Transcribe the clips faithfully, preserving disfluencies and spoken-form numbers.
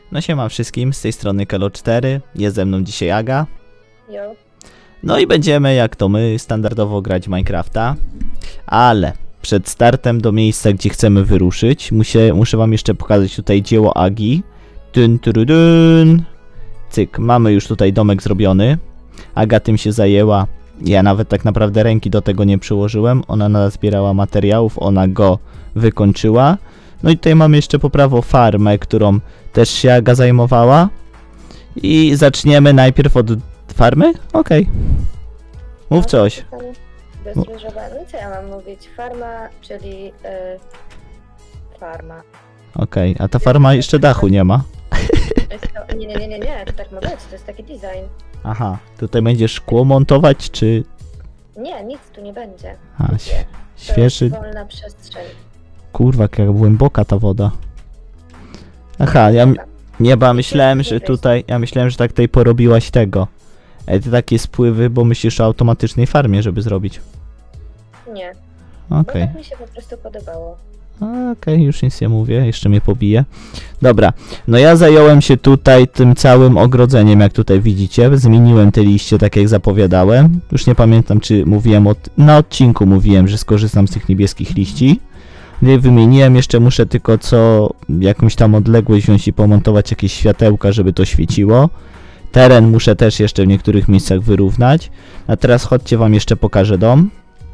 No siema wszystkim, z tej strony Kelo cztery, jest ze mną dzisiaj Aga. Jo. No i będziemy, jak to my, standardowo grać w Minecrafta. Ale przed startem do miejsca, gdzie chcemy wyruszyć, muszę, muszę wam jeszcze pokazać tutaj dzieło Agi. Dun, dun, dun. Cyk, mamy już tutaj domek zrobiony. Aga tym się zajęła. Ja nawet tak naprawdę ręki do tego nie przyłożyłem. Ona nazbierała materiałów, ona go wykończyła. No i tutaj mamy jeszcze po prawo farmę, którą też się Aga zajmowała. I zaczniemy najpierw od farmy? Okej. Okay. Mów coś. Bezkrzyżowa. No co ja mam mówić? Farma, czyli yy, farma. Okej, okay. A ta farma jeszcze dachu nie ma. To, nie, nie, nie, nie, nie, to tak ma być, to jest taki design. Aha, tutaj będzie szkło montować, czy... Nie, nic tu nie będzie. A, nie. Świeży... To jest wolna przestrzeń. Kurwa, jak głęboka ta woda. Aha, ja... Nie, bo ja myślałem, że tutaj... Ja myślałem, że tak tutaj porobiłaś tego. E, te takie spływy, bo myślisz o automatycznej farmie, żeby zrobić. Nie. Okej. Okay. No tak mi się po prostu podobało. Okej, okay, już nic nie mówię, jeszcze mnie pobije. Dobra, no ja zająłem się tutaj tym całym ogrodzeniem, jak tutaj widzicie. Zmieniłem te liście, tak jak zapowiadałem. Już nie pamiętam, czy mówiłem, od... na odcinku mówiłem, że skorzystam z tych niebieskich liści. Nie wymieniłem, jeszcze muszę tylko co jakąś tam odległość wziąć i pomontować jakieś światełka, żeby to świeciło. Teren muszę też jeszcze w niektórych miejscach wyrównać. A teraz chodźcie, wam jeszcze pokażę dom.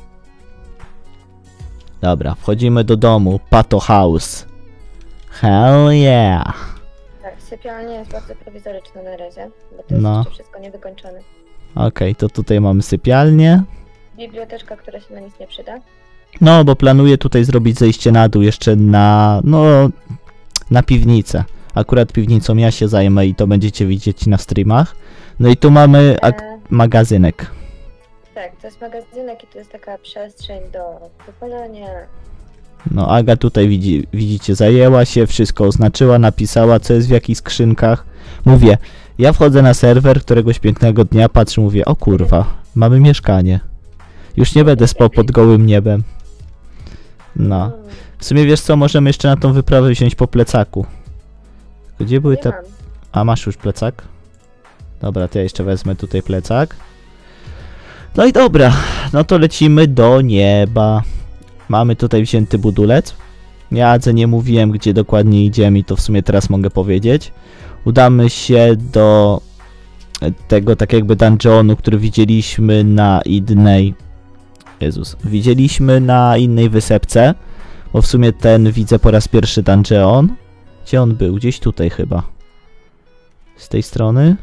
Dobra, wchodzimy do domu. Pato House. Hell yeah. Tak, sypialnia jest bardzo prowizoryczna na razie, bo to jest no. jeszcze wszystko niewykończone. Okej, okay, to tutaj mamy sypialnię. Biblioteczka, która się na nic nie przyda. No, bo planuję tutaj zrobić zejście na dół jeszcze na, no, na piwnicę. Akurat piwnicą ja się zajmę i to będziecie widzieć na streamach. No i tu mamy e... magazynek. Tak, to jest magazynek i to jest taka przestrzeń do wypalania. No, Aga tutaj widzi, widzicie, zajęła się, wszystko oznaczyła, napisała, co jest w jakich skrzynkach. Mówię, ja wchodzę na serwer, któregoś pięknego dnia patrzę, mówię, o kurwa, mamy mieszkanie. Już nie będę spał pod gołym niebem. No. W sumie wiesz co, możemy jeszcze na tą wyprawę wziąć po plecaku. Gdzie były te... A, masz już plecak? Dobra, to ja jeszcze wezmę tutaj plecak. No i dobra, no to lecimy do nieba. Mamy tutaj wzięty budulec. Ja Adze nie mówiłem, gdzie dokładnie idziemy i to w sumie teraz mogę powiedzieć. Udamy się do tego tak jakby dungeonu, który widzieliśmy na innej... Jezus. Widzieliśmy na innej wysepce. Bo w sumie ten widzę po raz pierwszy dungeon. Gdzie on był? Gdzieś tutaj chyba. Z tej strony.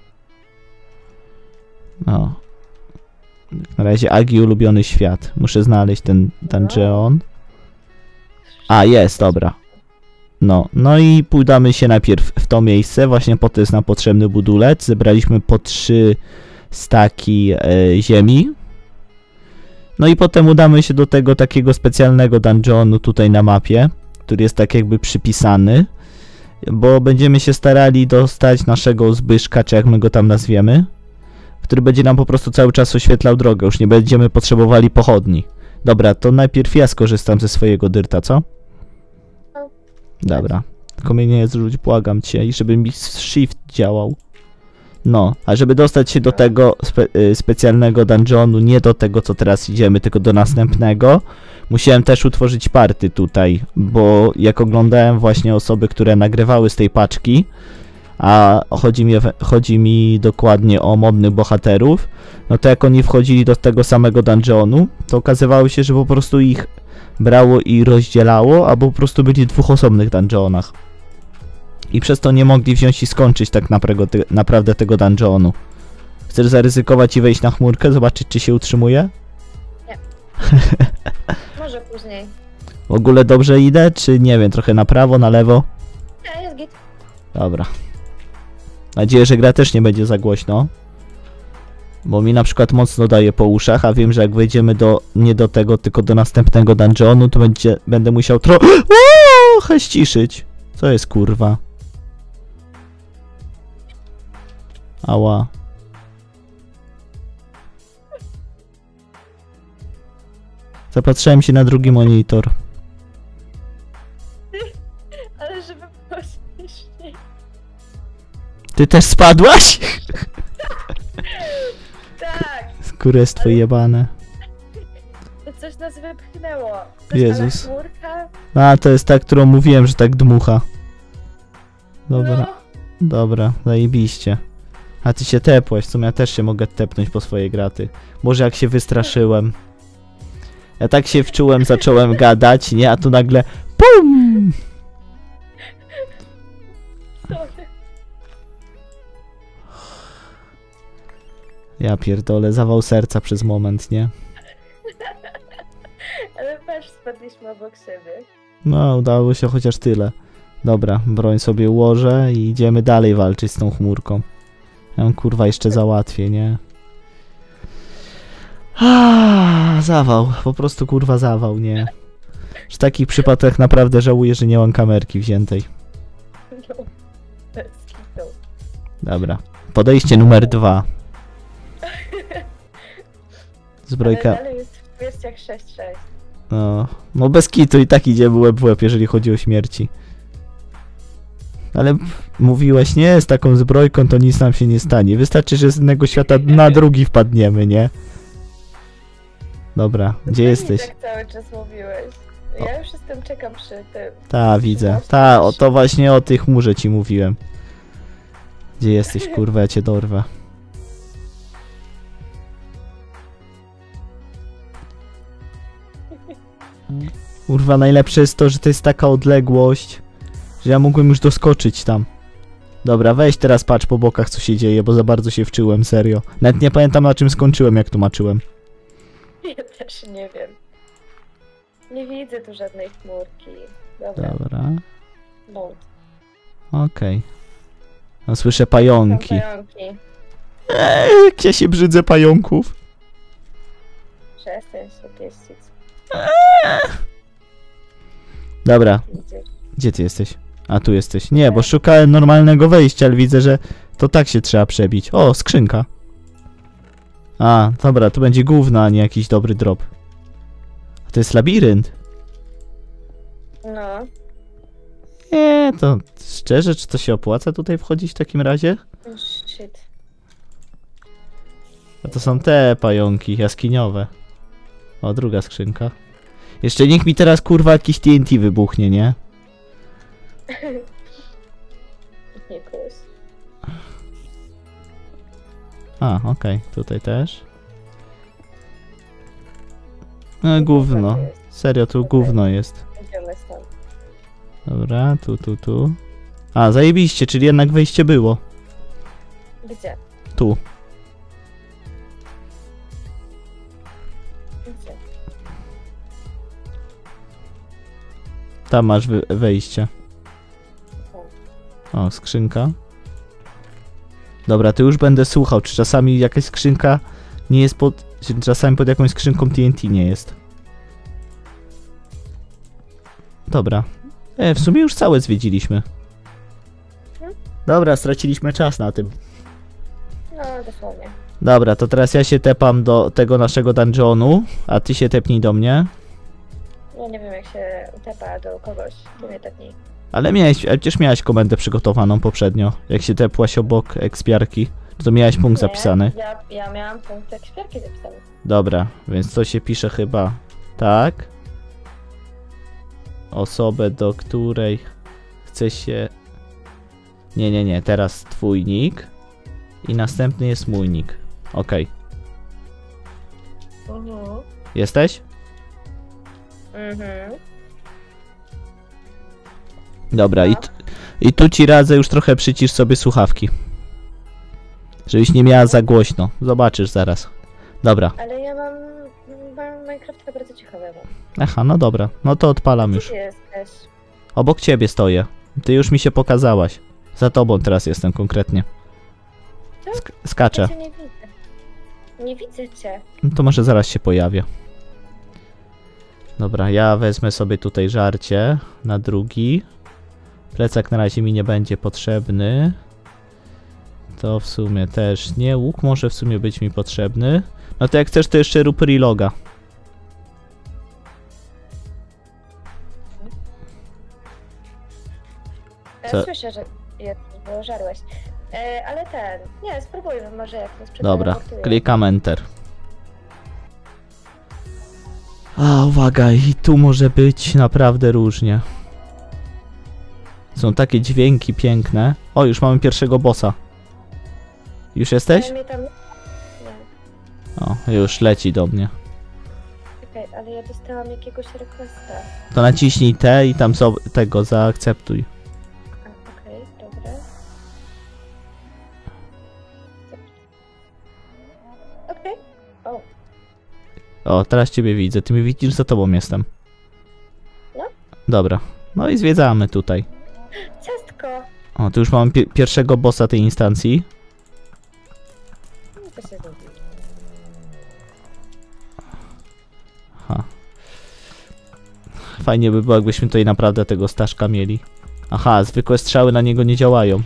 No. Na razie Agi ulubiony świat. Muszę znaleźć ten dungeon. A, jest, dobra. No, no i udamy się najpierw w to miejsce. Właśnie po to jest nam potrzebny budulec. Zebraliśmy po trzy staki e, ziemi. No i potem udamy się do tego takiego specjalnego dungeonu tutaj na mapie, który jest tak jakby przypisany. Bo będziemy się starali dostać naszego Zbyszka, czy jak my go tam nazwiemy, który będzie nam po prostu cały czas oświetlał drogę, już nie będziemy potrzebowali pochodni. Dobra, to najpierw ja skorzystam ze swojego dyrta, co? Dobra, tylko mnie nie zrzuć, błagam cię, i żeby mi shift działał. No, a żeby dostać się do tego spe y, specjalnego dungeonu, nie do tego, co teraz idziemy, tylko do następnego, musiałem też utworzyć party tutaj, bo jak oglądałem właśnie osoby, które nagrywały z tej paczki, a chodzi mi, chodzi mi dokładnie o modnych bohaterów, no to jak oni wchodzili do tego samego dungeonu, to okazywało się, że po prostu ich brało i rozdzielało, albo po prostu byli w dwóch osobnych dungeonach. I przez to nie mogli wziąć i skończyć tak naprawdę, te, naprawdę tego dungeonu. Chcesz zaryzykować i wejść na chmurkę, zobaczyć, czy się utrzymuje? Nie. Może później. W ogóle dobrze idę, czy nie wiem, trochę na prawo, na lewo? Nie, jest git. Dobra. Mam nadzieję, że gra też nie będzie za głośno. Bo mi na przykład mocno daje po uszach, a wiem, że jak wejdziemy do, nie do tego, tylko do następnego dungeonu, to będzie, będę musiał trochę ściszyć. Co jest kurwa? Ała. Zapatrzyłem się na drugi monitor. Ale żeby było śmieszniej. Ty też spadłaś? Tak! Skórestwo jebane. To coś nas wypchnęło. Coś Jezus. ale chmurka. A, to jest ta, którą mówiłem, że tak dmucha. Dobra, No. dobra, zajebiście. A ty się tepłeś, w sumie ja też się mogę tepnąć po swoje graty. Może jak się wystraszyłem. Ja tak się wczułem, zacząłem gadać, nie? A tu nagle PUM! Sorry. Ja pierdolę, zawał serca przez moment, nie? Ale patrz, spadliśmy obok siebie. No, udało się chociaż tyle. Dobra, broń sobie ułożę i idziemy dalej walczyć z tą chmurką. Ja ją kurwa jeszcze załatwię, nie? Ah, zawał, po prostu kurwa zawał, nie? W takich przypadkach naprawdę żałuję, że nie mam kamerki wziętej. No. Bez kitu. Dobra, podejście numer dwa. Ale Zbrojka, dalej jest w kwestiach sześć sześć. no, no bez kitu i tak idziemy łeb w łeb, jeżeli chodzi o śmierci. Ale pff, mówiłeś, nie, z taką zbrojką to nic nam się nie stanie. Wystarczy, że z innego świata na drugi wpadniemy, nie? Dobra, gdzie Ty mi jesteś? tak cały czas mówiłeś. Ja już jestem, czekam przy tym. Ta, widzę. Ta, o to właśnie o tych chmurze ci mówiłem. Gdzie jesteś, kurwa, ja cię dorwę. Kurwa, najlepsze jest to, że to jest taka odległość, że ja mogłem już doskoczyć tam. Dobra, weź teraz patrz po bokach, co się dzieje, bo za bardzo się wczyłem, serio. Nawet nie pamiętam, na czym skończyłem, jak tłumaczyłem. Ja też nie wiem. Nie widzę tu żadnej chmurki. Dobra, Dobra, bądź. okej. No, słyszę pająki. Są pająki. Eee, jak ja się brzydzę pająków. Przestań się pieścić. Dobra, Widzisz. gdzie ty jesteś? A, tu jesteś. Nie, bo szukałem normalnego wejścia, ale widzę, że to tak się trzeba przebić. O, skrzynka. A, dobra, to będzie gówno, a nie jakiś dobry drop. A to jest labirynt. No. Nie, to szczerze, czy to się opłaca tutaj wchodzić w takim razie? Shit. A to są te pająki jaskiniowe. O, druga skrzynka. Jeszcze niech mi teraz kurwa jakiś T N T wybuchnie, nie? Nie kus. A, okej, tutaj też. No gówno. Serio, tu gówno jest. Idziemy stąd. Dobra, tu, tu, tu. A, zajebiście, czyli jednak wejście było. Gdzie? Tu. Gdzie? Tam masz wy- wejście. O, skrzynka. Dobra, to już będę słuchał, czy czasami jakaś skrzynka nie jest pod... Czy czasami pod jakąś skrzynką T N T nie jest. Dobra. E, w sumie już całe zwiedziliśmy. Dobra, straciliśmy czas na tym. No, dosłownie. Dobra, to teraz ja się tepam do tego naszego dungeonu, a ty się tepnij do mnie. Ja nie wiem, jak się tepa do kogoś. Ty mnie tepnij. Ale miałeś, ale przecież miałeś komendę przygotowaną poprzednio. Jak się tepłaś obok ekspiarki, to miałeś punkt Nie, zapisany. Ja, ja miałam punkt ekspiarki zapisany. Dobra, więc to się pisze chyba tak. Osobę, do której chce się... Nie, nie, nie, teraz twój nick. I następny jest mój nick. Okej. Mhm. Jesteś? Mhm. Dobra, i, t- i tu ci radzę już trochę przycisz sobie słuchawki. Żebyś nie miała za głośno. Zobaczysz zaraz. Dobra. Ale ja mam... mam Minecrafta bardzo ciekawego. Aha, no dobra. No to odpalam Gdzie już. ty jesteś? Obok ciebie stoję. Ty już mi się pokazałaś. Za tobą teraz jestem konkretnie. Sk- skaczę. Ja cię nie widzę. Nie widzę cię. No to może zaraz się pojawię. Dobra, ja wezmę sobie tutaj żarcie na drugi. Plecak na razie mi nie będzie potrzebny. To w sumie też nie. Łuk może w sumie być mi potrzebny. No to jak chcesz, to jeszcze rób reloga. Ja Co? słyszę, że jest, bo żarłeś. E, ale ten, nie, spróbujmy może jak nas Dobra, przeteleportuje. klikam Enter. A, uwaga, i tu może być naprawdę różnie. Są takie dźwięki piękne. O, już mamy pierwszego bossa. Już jesteś? Ale mnie tam... Nie, O, już leci do mnie. czekaj, ale ja dostałam jakiegoś requesta. To naciśnij T i tam zo tego zaakceptuj. A, okej, dobra. Okej, o, O, teraz ciebie widzę. Ty mnie widzisz, za tobą jestem. No. Dobra. No i zwiedzamy tutaj. ciastko! O, tu już mamy pi pierwszego bossa tej instancji. No to się robi. Ha. Fajnie by było, jakbyśmy tutaj naprawdę tego Staszka mieli. Aha, zwykłe strzały na niego nie działają.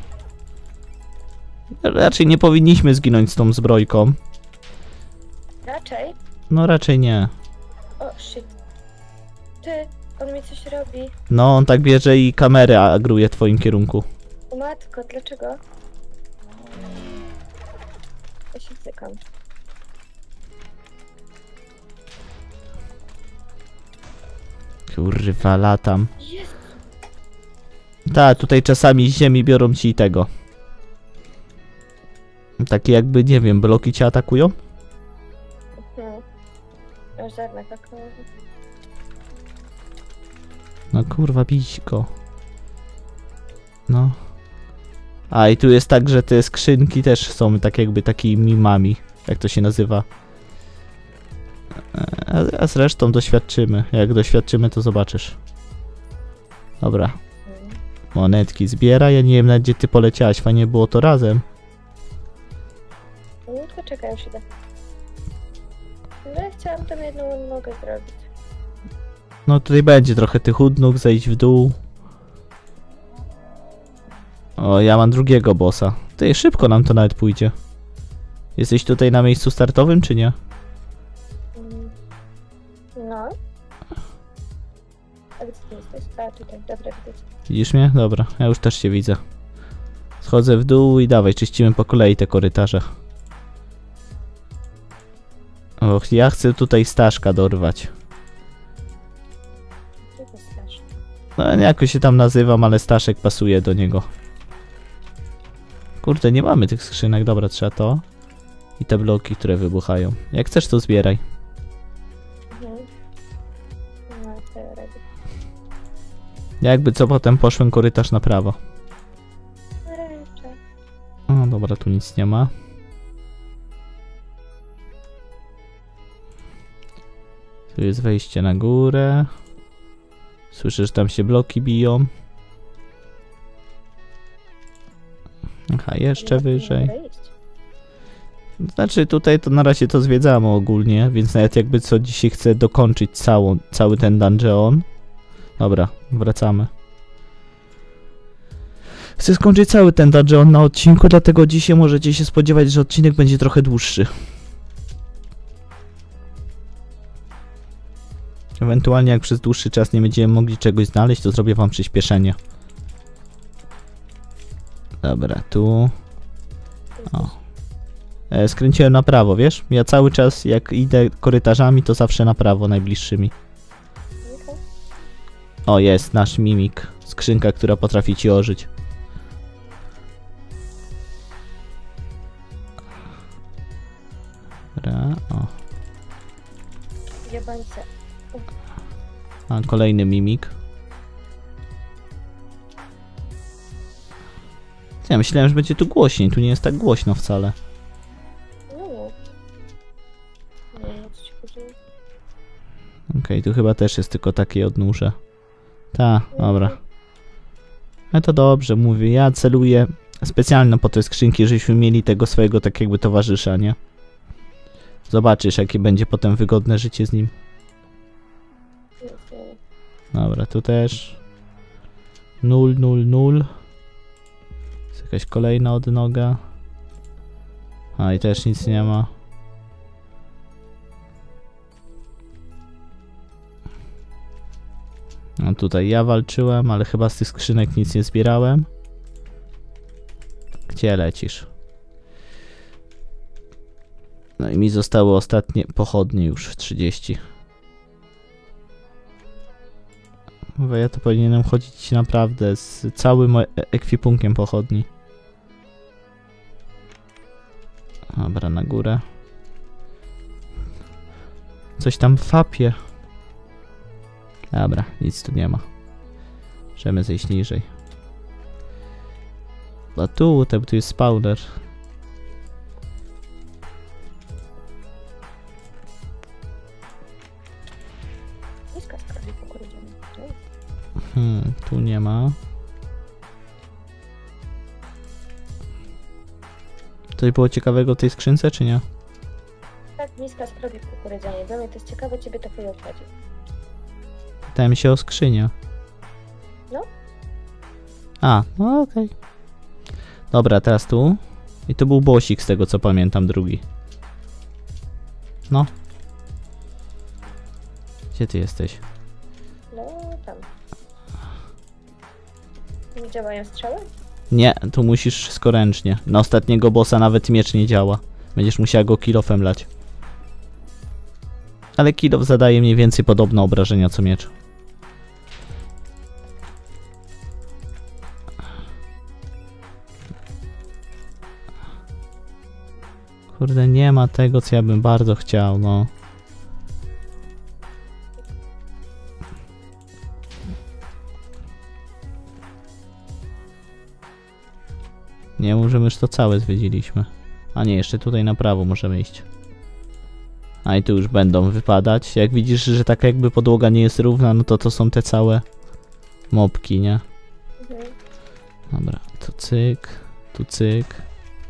Raczej nie powinniśmy zginąć z tą zbrojką. Raczej? No raczej nie. O, shit. Ty, on mi coś robi. No, on tak bierze i kamerę agruje w twoim kierunku. O matko, dlaczego? Ja się cykam. Kurwa, latam. Jest! Tak, tutaj czasami z ziemi biorą ci tego. Takie jakby, nie wiem, bloki cię atakują? Hmm. Masz żadna kakao. No kurwa, bić go. No. A i tu jest tak, że te skrzynki też są tak jakby takimi mimami. Jak to się nazywa? A, a zresztą doświadczymy. Jak doświadczymy, to zobaczysz. Dobra. Hmm. Monetki zbiera. Ja nie wiem, na gdzie ty poleciałaś. Fajnie było to razem. No to czekaj, już idę. No ja chciałam tam jedną nogę zrobić. No tutaj będzie trochę tych nóg, zejść w dół. O, ja mam drugiego bossa. Ty, szybko nam to nawet pójdzie. Jesteś tutaj na miejscu startowym, czy nie? Mm. No. A gdzie ty jesteś? A, tutaj, dobra, widać. Widzisz mnie? Dobra, ja już też cię widzę. Schodzę w dół i dawaj, czyścimy po kolei te korytarze. Och, ja chcę tutaj Staszka dorwać. Gdzie to strasz? No, jakoś się tam nazywam, ale Staszek pasuje do niego. Kurde, nie mamy tych skrzynek. Dobra, trzeba to. I te bloki, które wybuchają. Jak chcesz, to zbieraj. Mhm. No, to ja robię. Ja jakby co, potem poszłem korytarz na prawo. Ręczę. O, dobra, tu nic nie ma. Tu jest wejście na górę. Słyszę, że tam się bloki biją. Aha, jeszcze Nie wyżej. mogę iść. Znaczy tutaj to na razie to zwiedzamy ogólnie, więc nawet jakby co dzisiaj chcę dokończyć całą, cały ten dungeon. Dobra, wracamy. Chcę skończyć cały ten dungeon na odcinku, dlatego dzisiaj możecie się spodziewać, że odcinek będzie trochę dłuższy. Ewentualnie jak przez dłuższy czas nie będziemy mogli czegoś znaleźć, to zrobię wam przyspieszenie. Dobra, tu... O. E, skręciłem na prawo, wiesz? Ja cały czas jak idę korytarzami, to zawsze na prawo, najbliższymi. Okej. O, jest nasz mimik. Skrzynka, która potrafi ci ożyć. Dobra, o. Jebańce. A, kolejny mimik. Ja myślałem, że będzie tu głośniej. Tu nie jest tak głośno wcale. No nie. Nie wiem, o co ci chodziło. Okej, okay, tu chyba też jest tylko takie odnóże. Ta, dobra. No to dobrze, mówię. Ja celuję specjalnie po te skrzynki, żebyśmy mieli tego swojego tak jakby towarzysza, nie? Zobaczysz, jakie będzie potem wygodne życie z nim. Nic nie wiem. Dobra, tu też. Nul, nul, nul. Jest jakaś kolejna odnoga. A i też nic nie ma. No tutaj ja walczyłem, ale chyba z tych skrzynek nic nie zbierałem. Gdzie lecisz? No i mi zostały ostatnie pochodnie już trzydzieści. Bo ja to powinienem chodzić naprawdę z całym ekwipunkiem pochodni. Dobra, na górę. Coś tam fapie. Dobra, nic tu nie ma. Możemy zejść niżej. A tu, tam tu jest spawner. Hmm, tu nie ma. Coś było ciekawego w tej skrzynce, czy nie? Tak, niska skrobi kukurydzianie. Dla mnie to jest ciekawe, ciebie to chuj obchodzi. Pytałem się o skrzynię. No. A, no okej. Okay. Dobra, teraz tu. I to był bossik z tego co pamiętam, drugi. No. Gdzie ty jesteś? No, tam. Nie działają strzały? Nie, tu musisz wszystko ręcznie. Na ostatniego bossa nawet miecz nie działa. Będziesz musiała go kill-offem lać. Ale kill-off zadaje mniej więcej podobne obrażenia co miecz. Kurde, nie ma tego co ja bym bardzo chciał, no. Nie, możemy już to całe zwiedziliśmy. A nie, jeszcze tutaj na prawo możemy iść. A i tu już będą wypadać. Jak widzisz, że tak jakby podłoga nie jest równa, no to to są te całe mopki, nie? Mhm. Dobra, tu cyk, tu cyk.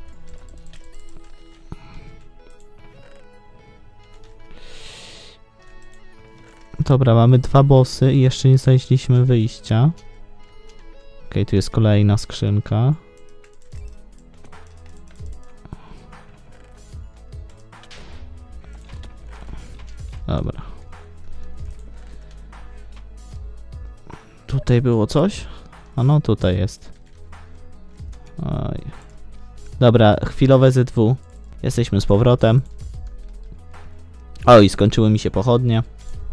Dobra, mamy dwa bossy i jeszcze nie znaleźliśmy wyjścia. Okej, tu jest kolejna skrzynka. Dobra. Tutaj było coś? A no, tutaj jest. Oj. Dobra, chwilowe Z W. Jesteśmy z powrotem. Oj, skończyły mi się pochodnie.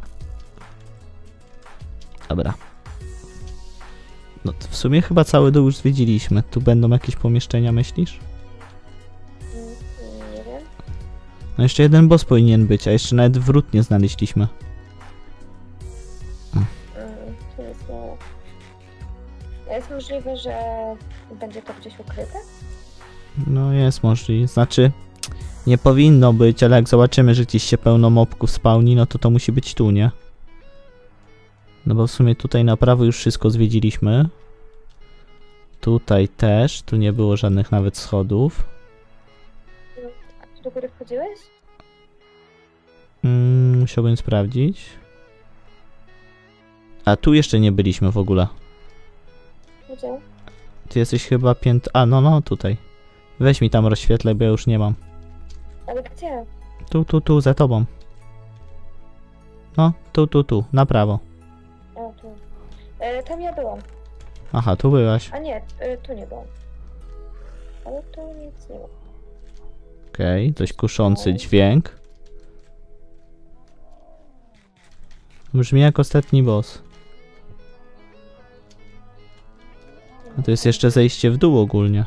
Dobra. No to w sumie chyba cały dół już zwiedziliśmy. Tu będą jakieś pomieszczenia, myślisz? Nie wiem. No jeszcze jeden boss powinien być, a jeszcze nawet wrót nie znaleźliśmy. Mm, to jest, no... jest możliwe, że będzie to gdzieś ukryte? No jest możliwe. Znaczy, nie powinno być, ale jak zobaczymy, że gdzieś się pełno mobków spawni, no to to musi być tu, nie? No bo w sumie tutaj na prawo już wszystko zwiedziliśmy. Tutaj też, tu nie było żadnych nawet schodów. No, a do góry wchodziłeś? Mm, musiałbym sprawdzić. A tu jeszcze nie byliśmy w ogóle. Gdzie? Ty jesteś chyba pięt... A, no, no, tutaj. Weź mi tam rozświetlaj, bo ja już nie mam. Ale gdzie? Tu, tu, tu, za tobą. No, tu, tu, tu, na prawo. A, tu. E, tam ja byłam. Aha, tu byłaś. A nie, e, tu nie byłam. Ale tu nic nie ma. Okej, okay, dość kuszący dźwięk. Brzmi jak ostatni boss. A to jest jeszcze zejście w dół ogólnie.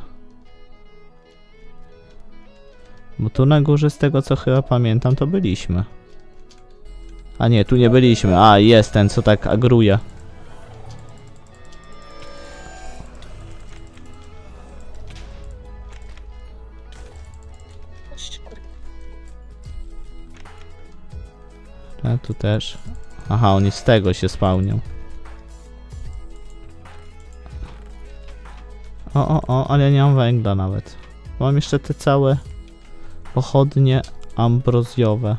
Bo tu na górze z tego co chyba pamiętam to byliśmy. A nie, tu nie byliśmy. A, jest ten co tak agruje. A tu też. Aha, oni z tego się spełnią. O, o, o, ale ja nie mam węgla nawet. Mam jeszcze te całe pochodnie ambrozjowe.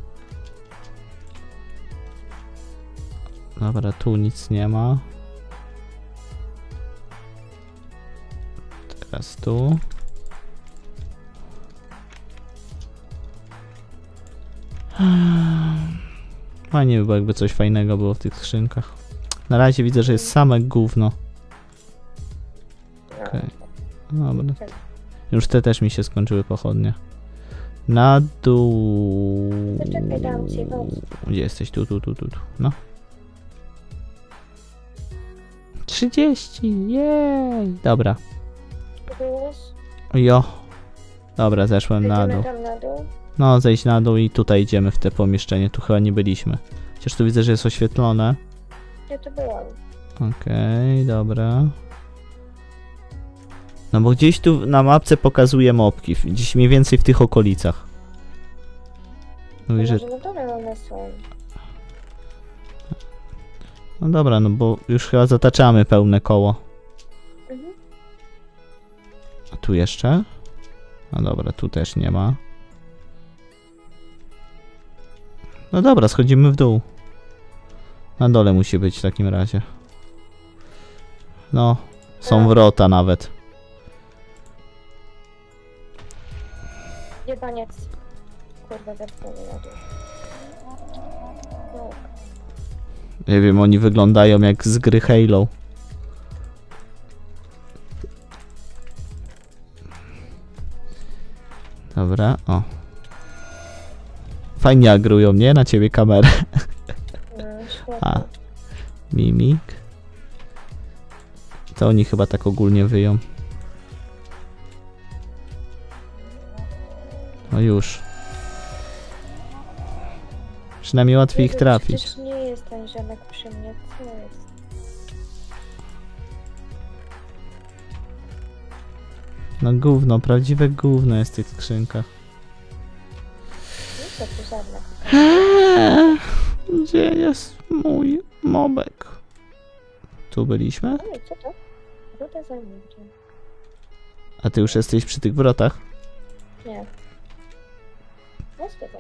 Dobra, tu nic nie ma. Teraz tu. Fajnie by było, jakby coś fajnego było w tych skrzynkach. Na razie widzę, że jest same gówno. Okej. Okay. Dobra. Już te też mi się skończyły pochodnie. Na dół... Zaczekaj, dam ci wodę. Gdzie jesteś? Tu, tu, tu, tu, tu. No. trzydzieści! Jej! Dobra. Byłeś? Jo. Dobra, zeszłem na Idziemy dół. tam na dół? No, zejść na dół i tutaj idziemy w te pomieszczenie. Tu chyba nie byliśmy. Chociaż tu widzę, że jest oświetlone. Ja tu byłam. Okej, okay, dobra. No bo gdzieś tu na mapce pokazuje mopki. Gdzieś mniej więcej w tych okolicach. Mówi, No że... może na dole one są. No dobra, no bo już chyba zataczamy pełne koło. Mhm. A tu jeszcze? No dobra, tu też nie ma. No dobra, schodzimy w dół. Na dole musi być w takim razie. No, są Tak. wrota nawet. Jebaniec. Kurwa, zepchnął mnie na dół. No. Nie wiem, oni wyglądają jak z gry Halo. Dobra, o. Fajnie agrują, nie? Na ciebie kamerę. No, A, świetnie. mimik. To oni chyba tak ogólnie wyją. No już. Przynajmniej łatwiej ich Jezu, trafić. Przecież nie jest ten ziomek przy mnie, co jest? No gówno, prawdziwe gówno jest w tych skrzynkach. Nie to tu żadne. Eee, gdzie jest mój mobek? Tu byliśmy? Oj, co to? Ruda zajmujcie. A ty już jesteś przy tych wrotach? Nie. No świetnie.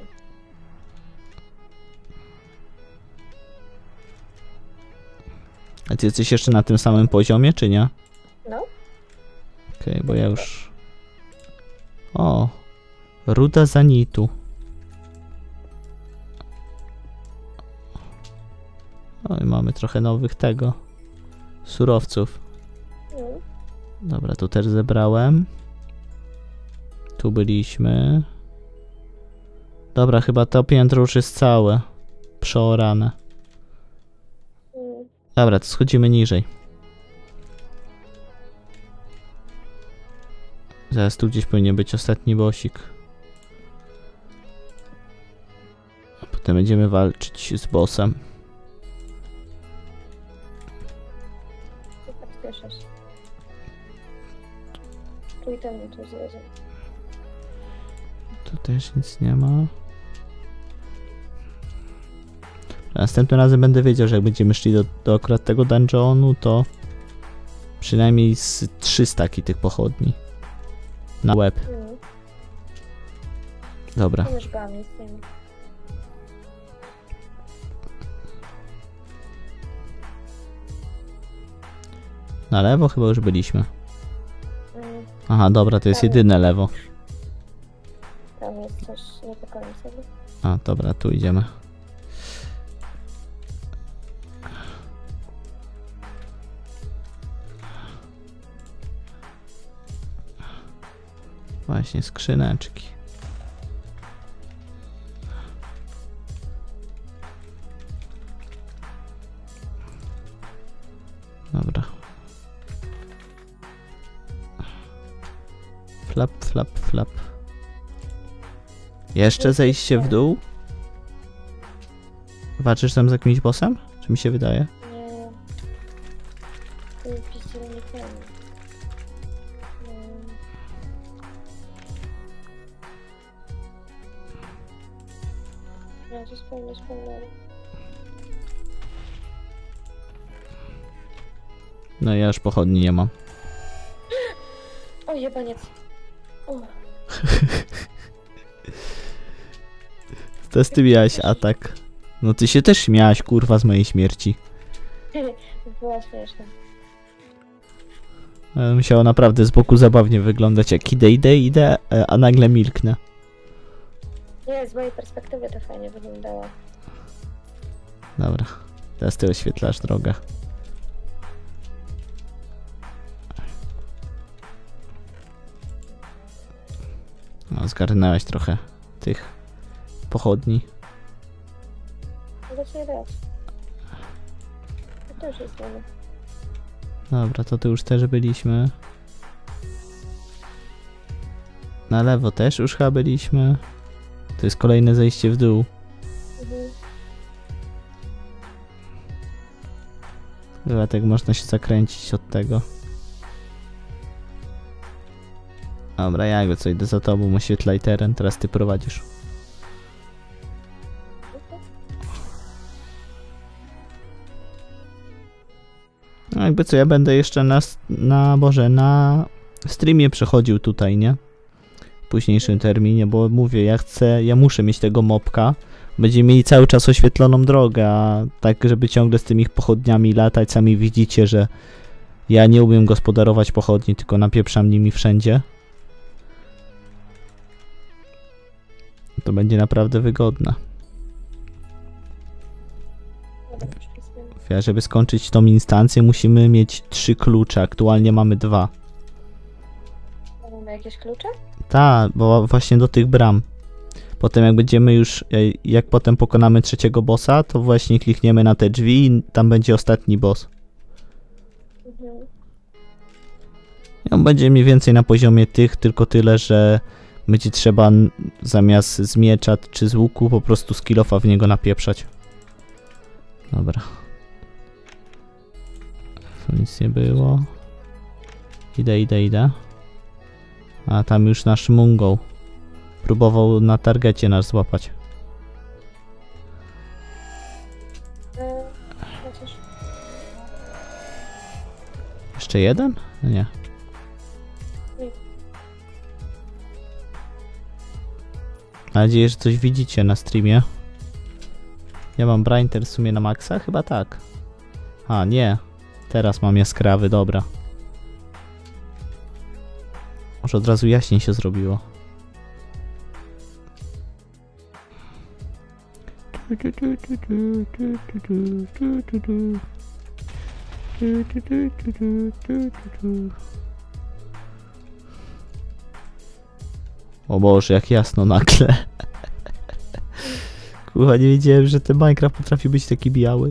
A ty jesteś jeszcze na tym samym poziomie, czy nie? No. Okej, okay, bo ja już... O! Ruda zanitu. O, i mamy trochę nowych tego. Surowców. Mm. Dobra, tu też zebrałem. Tu byliśmy. Dobra, chyba to piętro już jest całe. Przeorane. Mm. Dobra, to schodzimy niżej. Zaraz tu gdzieś powinien być ostatni bossik. A potem będziemy walczyć z bossem. Super, spieszę się. Tu i tam tu zjedzie. Tu też nic nie ma. Następnym razem będę wiedział, że jak będziemy szli do, do akurat tego dungeonu, to przynajmniej z trzy staki tych pochodni. Na łeb. Mm. Dobra. To już byłam nic nie. Na lewo chyba już byliśmy. Mm. Aha, dobra, to jest jedyne lewo. Tam jest coś nie do końca. A, dobra, tu idziemy. Właśnie, skrzyneczki. Dobra. Flap, flap, flap. Jeszcze zejście w dół? Walczysz tam z jakimś bossem? Czy mi się wydaje? Nie. Tu pisze nie ten. Ja to spełnię, spełnię. No ja już pochodni nie mam. O, jebaniec. O. To z ty miałaś atak. No ty się też śmiałaś, kurwa, z mojej śmierci. Była śmieszna. E, Musiało naprawdę z boku zabawnie wyglądać, jak idę, idę, idę, e, a nagle milknę. Nie, z mojej perspektywy to fajnie wyglądało. Dobra, teraz ty oświetlasz drogę. A, zgarnęłaś trochę tych pochodni. Mogę sobie dać. To też jest dobre. Dobra, to tu już też byliśmy. Na lewo też już chyba byliśmy. To jest kolejne zejście w dół. Mhm. Chyba tak można się zakręcić od tego. Dobra, ja jakby co idę za tobą, oświetlaj teren, teraz ty prowadzisz. No jakby co, ja będę jeszcze na, na Boże, na streamie przechodził tutaj, nie? W późniejszym terminie, bo mówię, ja chcę, ja muszę mieć tego mopka. Będziemy mieli cały czas oświetloną drogę, a tak, żeby ciągle z tymi pochodniami latać, sami widzicie, że ja nie umiem gospodarować pochodni, tylko napieprzam nimi wszędzie. To będzie naprawdę wygodne. Ja, żeby skończyć tą instancję, musimy mieć trzy klucze. Aktualnie mamy dwa. Mamy jakieś klucze? Tak, bo właśnie do tych bram. Potem jak będziemy już, jak potem pokonamy trzeciego bossa, to właśnie klikniemy na te drzwi i tam będzie ostatni boss. Mhm. I on będzie mniej więcej na poziomie tych, tylko tyle, że będzie trzeba zamiast z miecza czy z łuku po prostu z kilofa w niego napieprzać. Dobra. Tu nic nie było. Idę, idę, idę. A tam już nasz Mungol próbował na targecie nas złapać. E, chociaż... Jeszcze jeden? No nie. Nie. Mam nadzieję, że coś widzicie na streamie. Ja mam Brainter w sumie na maksa? Chyba tak. A, nie. Teraz mam jaskrawy, dobra. Może od razu jaśniej się zrobiło. O Boże, jak jasno nagle. Kurwa, nie wiedziałem, że ten Minecraft potrafi być taki biały.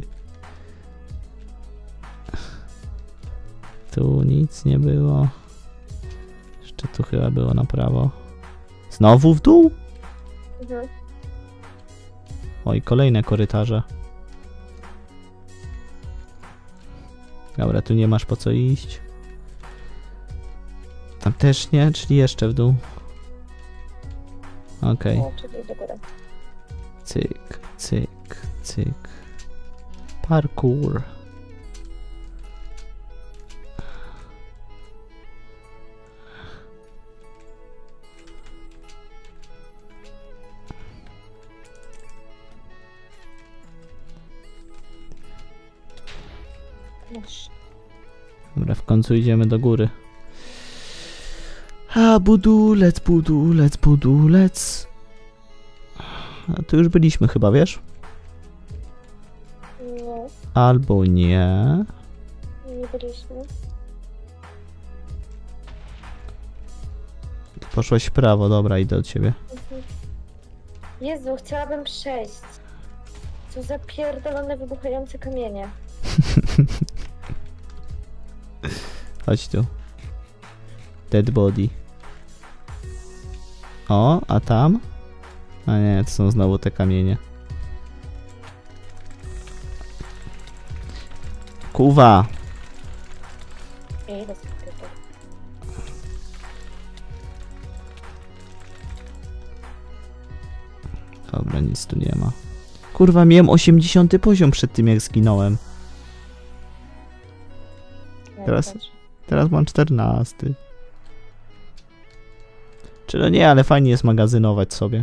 Tu nic nie było. Jeszcze tu chyba było na prawo. Znowu w dół? Mhm. Oj, kolejne korytarze. Dobra, tu nie masz po co iść. Tam też nie, czyli jeszcze w dół. Okej. O, czyli do góry. Cyk, cyk, cyk. Parkour. Masz. Dobra, w końcu idziemy do góry. A budulec, budulec, budulec. A tu już byliśmy chyba, wiesz? Nie, Albo nie. nie byliśmy. Tu poszłaś w prawo, dobra, idę od ciebie. Mhm. Jezu, chciałabym przejść. Co za pierdolone, wybuchające kamienie. Chodź tu. Dead body. O, a tam? A nie, to są znowu te kamienie. Kuwa! Ja idę sobie tutaj. Dobra, nic tu nie ma. Kurwa, miałem osiemdziesiąty poziom przed tym, jak zginąłem. Ja Teraz- patrzę. Teraz mam czternasty. Czyli nie, ale fajnie jest magazynować sobie.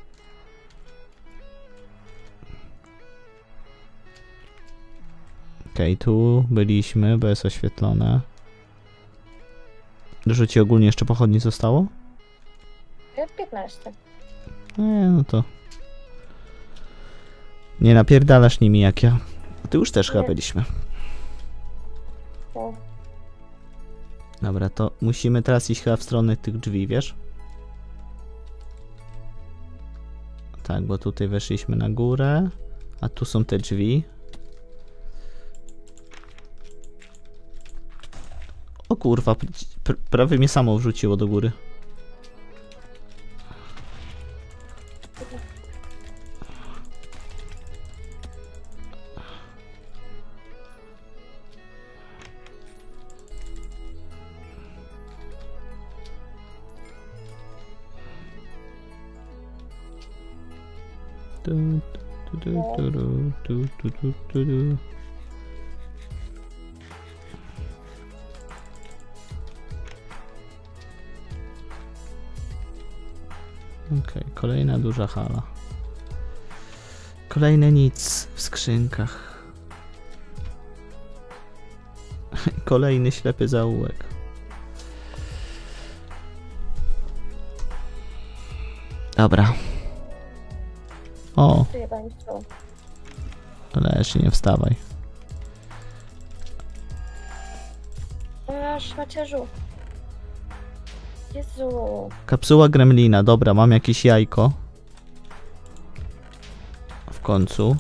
Okej, okay, tu byliśmy, bo jest oświetlone. Dużo ci ogólnie jeszcze pochodni zostało? Ja piętnaście. Nie, no to... Nie napierdalasz nimi jak ja. A ty już też chyba Nie. byliśmy. O, Dobra, to musimy teraz iść chyba w stronę tych drzwi, wiesz? Tak, bo tutaj weszliśmy na górę, a tu są te drzwi. O kurwa, pr prawie mnie samo wrzuciło do góry. Tu, tu, tu, tu, tu, tu, tu, tu, tu. Okej, okay, kolejna duża hala. Kolejne nic w skrzynkach. Kolejny ślepy zaułek. Dobra. O! Leż, nie wstawaj. Aż macierzu. Jezu. Kapsuła gremlina, dobra, mam jakieś jajko. W końcu.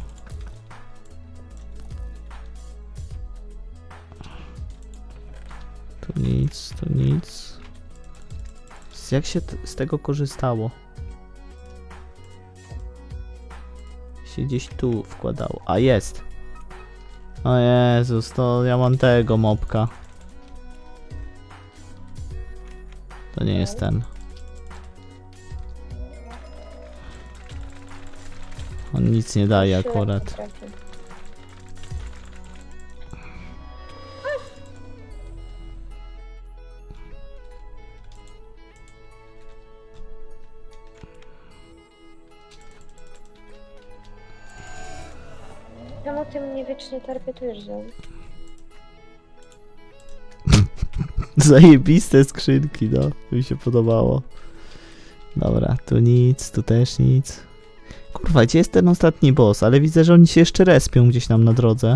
Tu nic, tu nic. Jak się z tego korzystało? Się gdzieś tu wkładało. A jest! O Jezus, to ja mam tego mopka. To nie jest ten. On nic nie daje akurat. Czemu ty mnie wiecznie targetujesz, że... Zajebiste skrzynki, no. Mi się podobało. Dobra, tu nic, tu też nic. Kurwa, gdzie jest ten ostatni boss? Ale widzę, że oni się jeszcze respią gdzieś nam na drodze.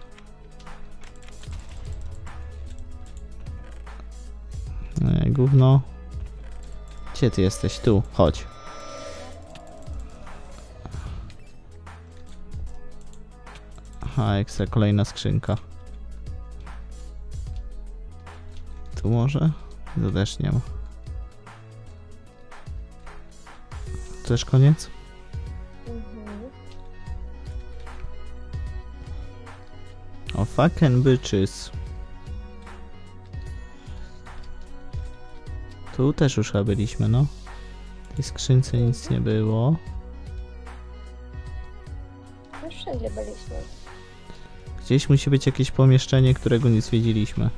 Ej, gówno. Gdzie ty jesteś? Tu, chodź. Aha, ekstra, kolejna skrzynka. Tu może? To też nie ma. To też koniec? Mhm. O, fucking bitches. Tu też już chyba byliśmy, no. W tej skrzynce nic nie było. No wszędzie byliśmy. Gdzieś musi być jakieś pomieszczenie, którego nie zwiedziliśmy.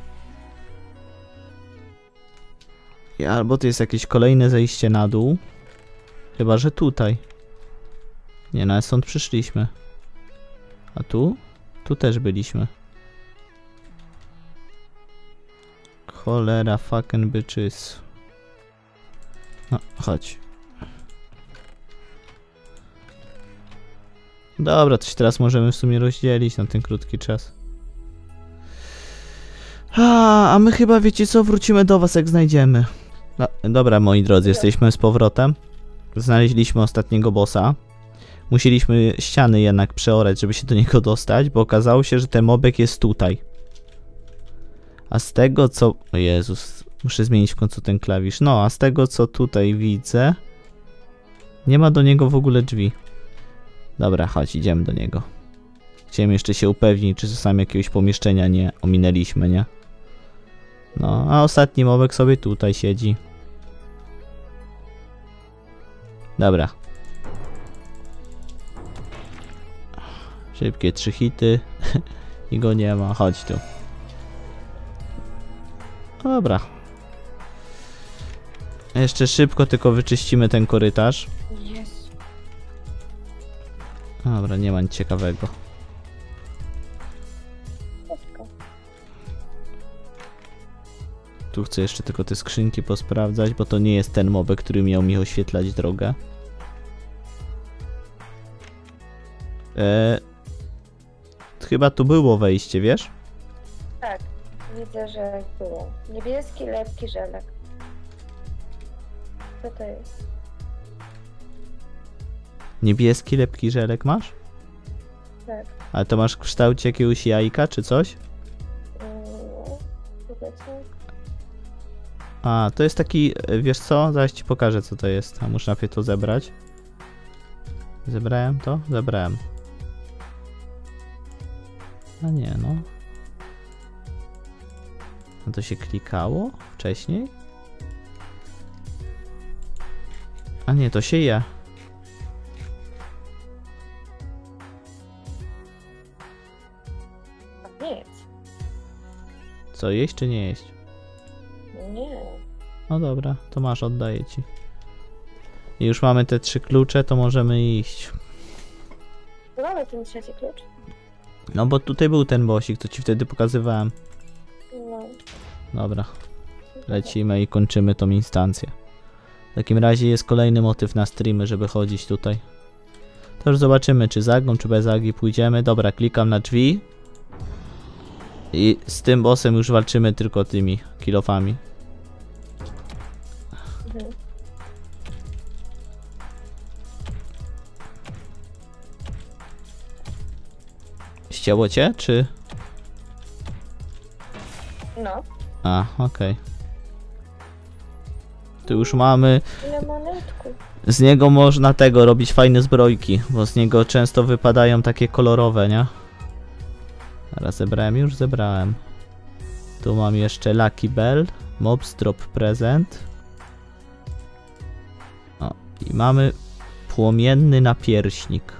I albo to jest jakieś kolejne zejście na dół. Chyba, że tutaj. Nie, no ale stąd przyszliśmy. A tu? Tu też byliśmy. Cholera, fucking bitches. No, chodź. Dobra, to się teraz możemy w sumie rozdzielić na ten krótki czas. A, a my chyba, wiecie co, wrócimy do was jak znajdziemy. No, dobra, moi drodzy, jesteśmy z powrotem. Znaleźliśmy ostatniego bossa. Musieliśmy ściany jednak przeorać, żeby się do niego dostać, bo okazało się, że ten mobek jest tutaj. A z tego co... O Jezus, muszę zmienić w końcu ten klawisz. No, a z tego co tutaj widzę... Nie ma do niego w ogóle drzwi. Dobra, chodź, idziemy do niego. Chciałem jeszcze się upewnić, czy czasami jakiegoś pomieszczenia nie ominęliśmy, nie? No, a ostatni mobek sobie tutaj siedzi. Dobra. Szybkie trzy hity. I go nie ma. Chodź tu. Dobra. Jeszcze szybko tylko wyczyścimy ten korytarz. Jezu. Dobra, nie ma nic ciekawego. Wszystko. Tu chcę jeszcze tylko te skrzynki posprawdzać, bo to nie jest ten mobek, który miał mi oświetlać drogę. Eee, chyba tu było wejście, wiesz? Tak, widzę, że było. Niebieski, lekki żelek. Co to jest? Niebieski, lepki żelek masz? Tak. Ale to masz w kształcie jakiegoś jajka czy coś? Mm, powiedzmy. A, to jest taki, wiesz co? Zaraz ci pokażę co to jest. A muszę najpierw to zebrać. Zebrałem to? Zebrałem. A nie, no. No to się klikało wcześniej? A nie, to się je. A nic. Co, jeść czy nie jeść? Nie. No dobra, to masz, oddaję ci. I już mamy te trzy klucze, to możemy iść. To mamy ten trzeci klucz. No bo tutaj był ten bossik, co ci wtedy pokazywałem. No. Dobra, lecimy i kończymy tą instancję. W takim razie jest kolejny motyw na streamy, żeby chodzić tutaj. To już zobaczymy, czy z Agą, czy bez Agi pójdziemy. Dobra, klikam na drzwi. I z tym bossem już walczymy tylko tymi kilofami. Mhm. Ścięło cię, czy... No. A, okej. Tu już mamy... Ile monetku? Z niego można tego robić fajne zbrojki, bo z niego często wypadają takie kolorowe, nie? Teraz zebrałem, już zebrałem. Tu mam jeszcze Lucky Bell, Mobs Drop Present. O, i mamy płomienny napierśnik.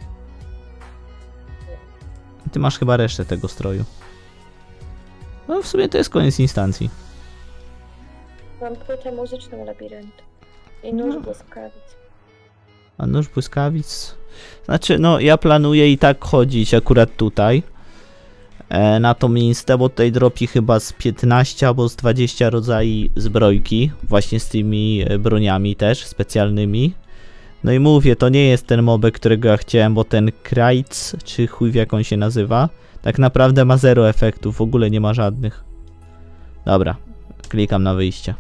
Ty masz chyba resztę tego stroju. No w sumie to jest koniec instancji. Mam płytę muzyczną labiryntu. I nóż No. błyskawic. A nóż błyskawic? Znaczy, no ja planuję i tak chodzić akurat tutaj. E, na tą instancję, bo tutaj dropi chyba z piętnaście albo z dwudziestu rodzajów zbrojki. Właśnie z tymi e, broniami też specjalnymi. No i mówię, to nie jest ten mobek, którego ja chciałem, bo ten Krajc, czy chuj w jak on się nazywa, tak naprawdę ma zero efektów, w ogóle nie ma żadnych. Dobra, klikam na wyjście.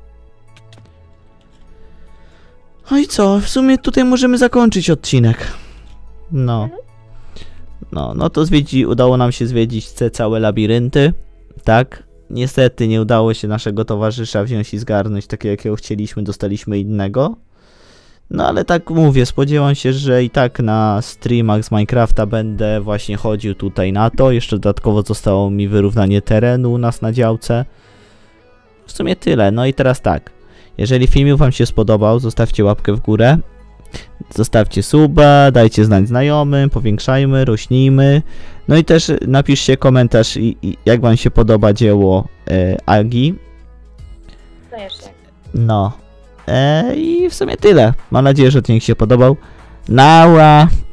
No i co? W sumie tutaj możemy zakończyć odcinek. No. No, no to zwiedzi, udało nam się zwiedzić te całe labirynty. Tak. Niestety nie udało się naszego towarzysza wziąć i zgarnąć takiego, jakiego chcieliśmy. Dostaliśmy innego. No ale tak mówię, spodziewam się, że i tak na streamach z Minecrafta będę właśnie chodził tutaj na to. Jeszcze dodatkowo zostało mi wyrównanie terenu u nas na działce. W sumie tyle. No i teraz tak. Jeżeli filmik wam się spodobał, zostawcie łapkę w górę. Zostawcie suba, dajcie znać znajomym, powiększajmy, rośnijmy. No i też napiszcie komentarz, i, i jak wam się podoba dzieło e, Agi. No jeszcze. No. E, I w sumie tyle. Mam nadzieję, że odcinek się podobał. Nała!